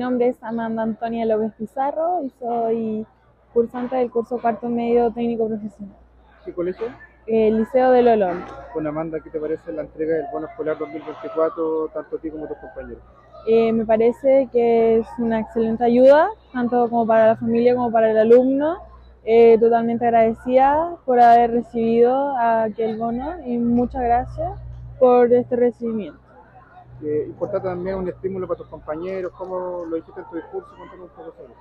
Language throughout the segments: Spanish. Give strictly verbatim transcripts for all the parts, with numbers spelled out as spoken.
nombre es Amanda Antonia López Pizarro y soy cursante del curso cuarto medio técnico profesional. ¿Qué colegio? El Liceo de Lolón. Bueno, Amanda, ¿qué te parece la entrega del bono escolar dos mil veinticuatro, tanto a ti como a tus compañeros? Eh, me parece que es una excelente ayuda, tanto como para la familia como para el alumno. Eh, totalmente agradecida por haber recibido aquel bono y muchas gracias por este recibimiento. Eh, importante también un estímulo para tus compañeros, ¿cómo lo dijiste en tu discurso? Cuéntame un poco sobre eso.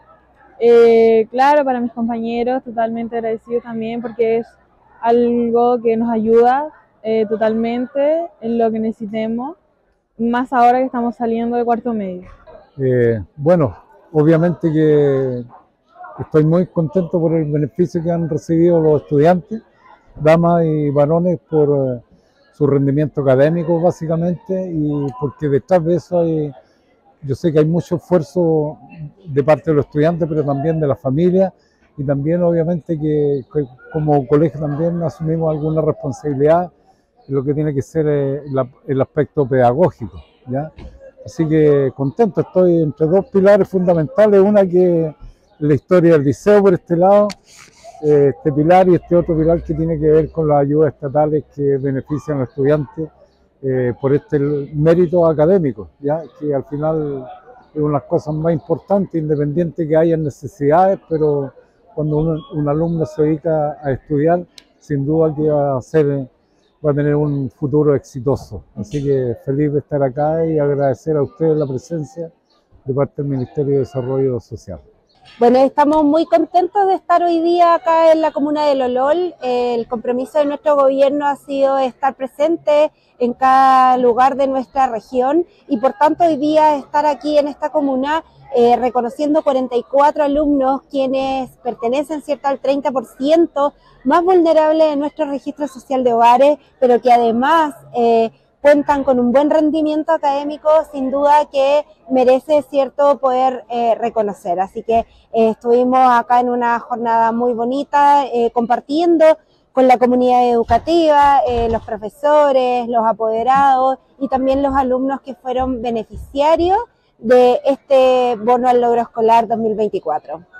Eh, claro, para mis compañeros, totalmente agradecido también porque es algo que nos ayuda eh, totalmente en lo que necesitemos, más ahora que estamos saliendo de cuarto medio. Eh, bueno, obviamente que estoy muy contento por el beneficio que han recibido los estudiantes, damas y varones, por eh, su rendimiento académico básicamente, y porque detrás de eso hay, yo sé que hay mucho esfuerzo de parte de los estudiantes, pero también de la familia, y también obviamente que, que como colegio también asumimos alguna responsabilidad en lo que tiene que ser eh, la, el aspecto pedagógico, ¿ya? Así que contento, estoy entre dos pilares fundamentales, una que es la historia del liceo por este lado, eh, este pilar, y este otro pilar que tiene que ver con las ayudas estatales que benefician a los estudiantes eh, por este mérito académico, ¿ya? Que al final es una de las cosas más importantes, independiente que haya necesidades, pero cuando un, un alumno se dedica a estudiar, sin duda que va a ser... va a tener un futuro exitoso. Así que feliz de estar acá y agradecer a ustedes la presencia de parte del Ministerio de Desarrollo Social. Bueno, estamos muy contentos de estar hoy día acá en la comuna de Lolol. El compromiso de nuestro gobierno ha sido estar presente en cada lugar de nuestra región y por tanto hoy día estar aquí en esta comuna eh, reconociendo cuarenta y cuatro alumnos quienes pertenecen, ¿cierto?, al treinta por ciento más vulnerable de nuestro registro social de hogares, pero que además eh, cuentan con un buen rendimiento académico, sin duda que merece, cierto, poder eh, reconocer. Así que eh, estuvimos acá en una jornada muy bonita, eh, compartiendo con la comunidad educativa, eh, los profesores, los apoderados y también los alumnos que fueron beneficiarios de este bono al logro escolar dos mil veinticuatro.